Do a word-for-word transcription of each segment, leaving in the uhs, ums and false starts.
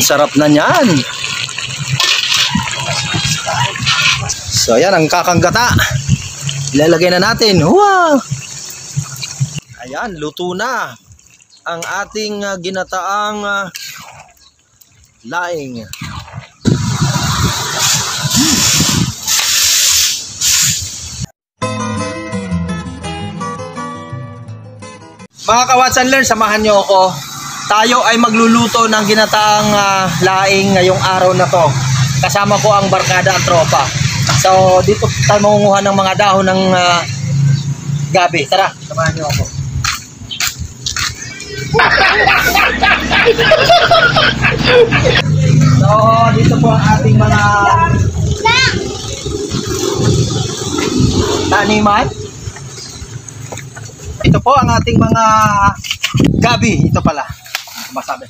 sarap na niyan. So ayan ang kakanggata. Ilalagay na natin. Wow! Ayan, luto na ang ating uh, ginataang uh, laing. Mga ka-Watch and Learn, samahan nyo ako. Tayo ay magluluto ng ginataang uh, laing ngayong araw na to. Kasama ko ang barkada at tropa. So dito tayo mangunguha ng mga dahon ng uh, gabi. Tara, samahan nyo ako. So dito po ang ating mga taniman. Ito po ang ating mga gabi. Ito pala. Masabi.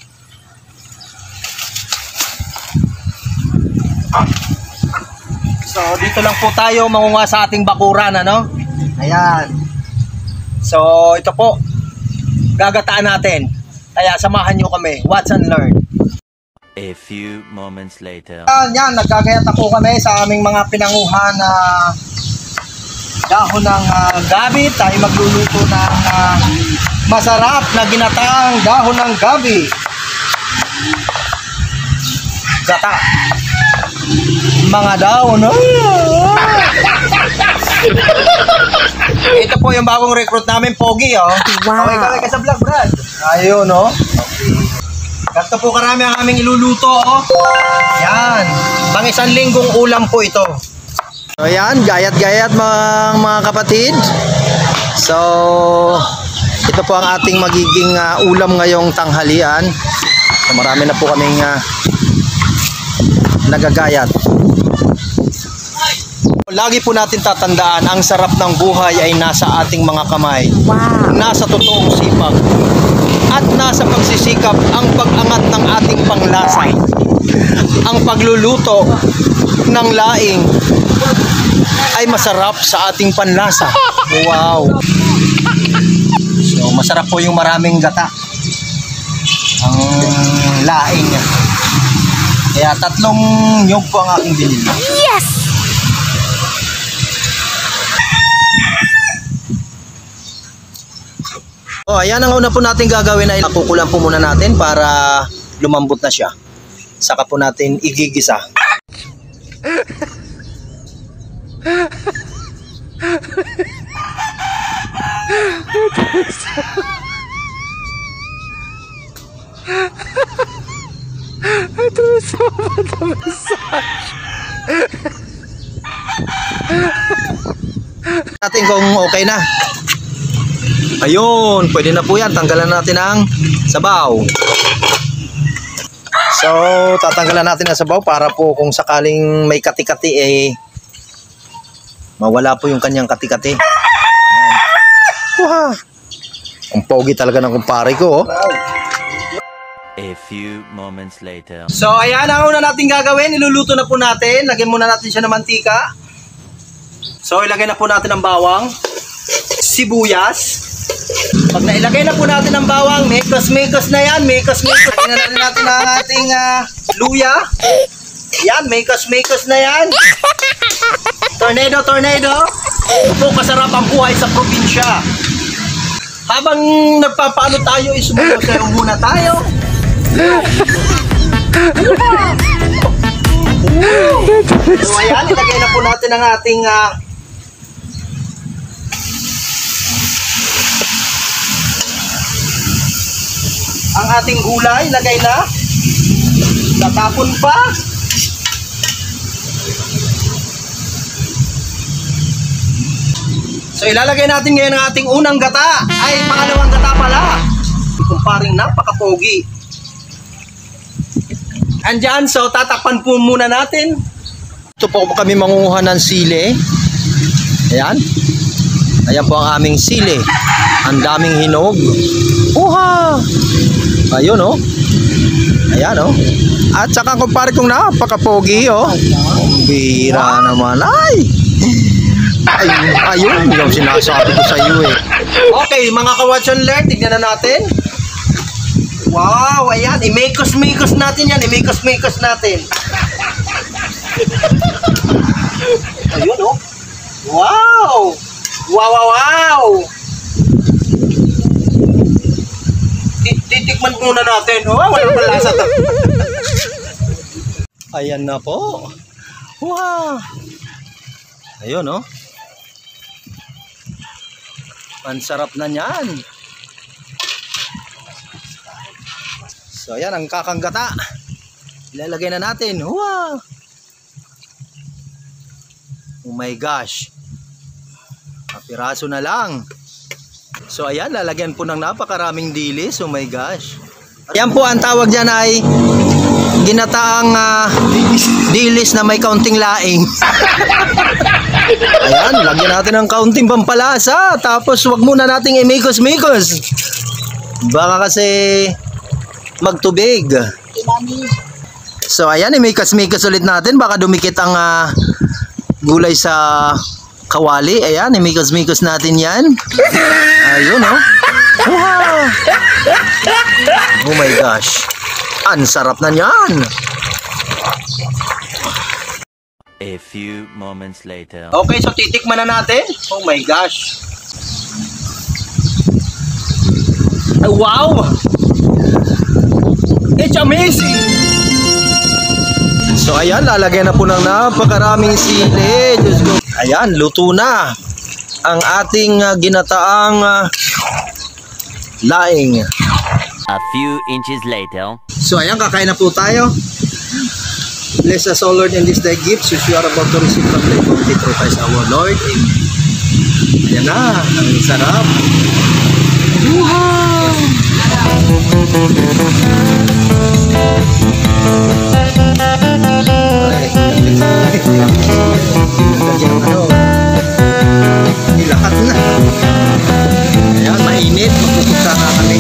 So dito lang po tayo mangunguha sa ating bakuran, ano? Ayan. So ito po. Gagataan natin. Kaya samahan nyo kami. Watch and learn. A few moments later. Ayan, yan. Nagkagayat ako kami sa aming mga pinanguhan na dahon ng uh, gabi. Tayo magluluto ng uh, masarap na ginataang dahon ng gabi. Gata. Mga dahon. Oh. Ito po yung bagong recruit namin, Pogi. Oh. Wow. Okay, kami ka sa vlog, Brad. Ayun, no? Okay. Ganito po karami ang aming iluluto. Oh. Yan. Pang isang linggong ulam po ito. So ayan, gayat-gayat mga, mga kapatid. So ito po ang ating magiging uh, ulam ngayong tanghalian. So marami na po kaming uh, nagagayat. Lagi po natin tatandaan, ang sarap ng buhay ay nasa ating mga kamay. Wow. Nasa totoong sipag. At nasa pagsisikap ang pag-angat ng ating panglasa. Ang pagluluto ng laing ay masarap sa ating panlasa. Wow. So masarap po yung maraming gata ang laing. Kaya tatlong nyog po ang aking binili. Yes! Oh, ayan ang una po natin gagawin ay nakukulan po muna natin para lumambot na siya. Saka po natin igigisa. Ito sa mata massage. Natin kung okay na. Ayun, pwede na po yan. Tanggalan natin ang sabaw. So, tatanggalan natin ang sabaw para po kung sakaling may kati-kati eh mawala po yung kanyang kati-kati. Wow. Ang pogi talaga ng kumpare ko. Oh. A few moments later. So ayan ang una natin gagawin. Iluluto na po natin. Lagyan muna natin siya ng mantika. So ilagay na po natin ang bawang, sibuyas. Pag nailagay na po natin ang bawang, mekos-mekos na yan. Mekos-mekos. Lagyan na natin, natin ang ating uh, luya. Yan, mekos-mekos na yan. Tornado, tornado. Ito po kasarap ang buhay sa probinsya. Habang nagpapaano tayo, isumusayo muna tayo. So ayan, ilagay na po natin ang ating uh, ang ating gulay. Ilagay na. Tatapon pa. So ilalagay natin ngayon ang ating unang gata. Ay, pangalawang gata pala. Kumparing napaka-pogi. Andyan, so tatakpan po muna natin. Ito po kami mangunguha ng sili. Ayan. Ayan po ang aming sili. Ang daming hinog. Uha! Ayun oh. Ayan oh. At saka kumpare kong napaka-pogi oh. Bira naman. Ay! Ayun, ayun, yung sinasabi ko sa iyo eh. Okay, mga ka-Watch and Learn, tignan na natin. Wow, ayan. Imikos-mikos natin yan. Imikos-mikos natin. Ayun, oh. Wow! Wow, wow, wow! Titikman muna natin. Oh, wala pa lasa to. Ayan na po. Wow! Ayun, oh. Ang sarap na niyan. So, ayan ang kakanggata. Ilalagay na natin. Wow! Oh my gosh. Kapiraso na lang. So, ayan. Lalagyan po ng napakaraming dilis. Oh my gosh. Ayan po ang tawag dyan ay ginataang uh, dilis na may kaunting laing. Ayan. Lagyan natin ng kaunting pampalasa. Tapos, wag muna nating imikos-mikos. Baka kasi magtubig. So ayan, imikas-mikas ulit natin. Baka dumikit ang uh, gulay sa kawali. Ayan, imikas-mikas natin yan. Ayun, oh. Wow. Oh my gosh. Ang sarap na yan. A few moments later. Okay, so titikman na natin. Oh my gosh. Ay, wow. It's amazing! So ayan, lalagyan na po ng napakaraming sili. Diyos ko. Ayan, luto na ang ating uh, ginataang uh, laing. A few inches later. So ayan, kakain na po tayo. Bless us, O Lord, in this thy gifts, which you are about to receive from thy bounty through Christ our Lord. Amen. Ayan na, ang sarap. Wow! Ilakat na. Ayan, mainit. Magpupuksa na kami.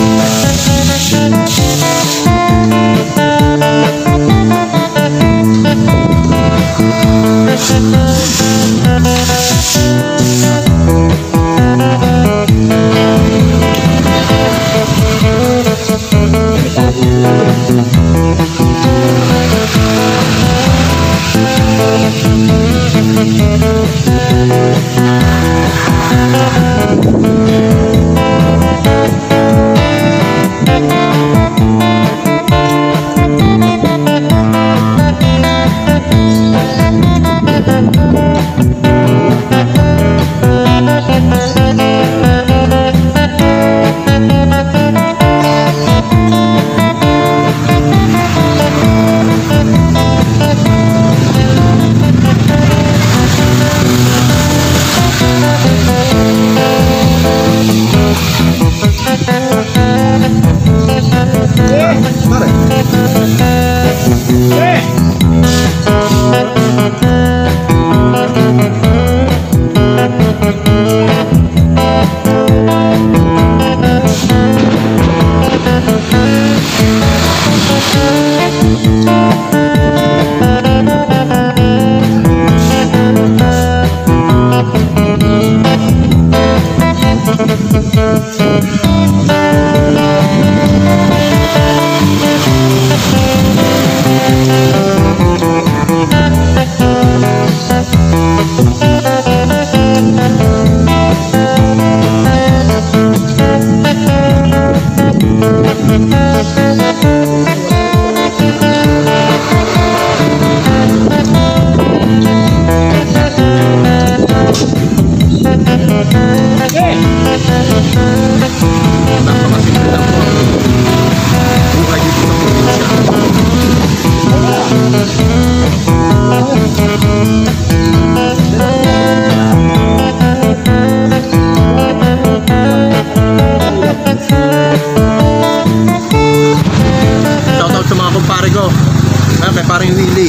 paring Willie,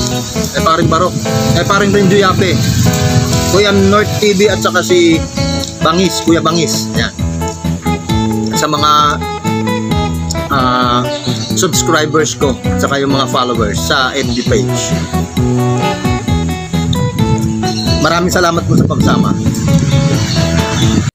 kay paring Barok, kay paring Renjo Yape, Kuya North T V at saka si Bangis, Kuya Bangis. Yan. Sa mga uh, subscribers ko, at saka yung mga followers sa F B page. Maraming salamat po sa pagsama.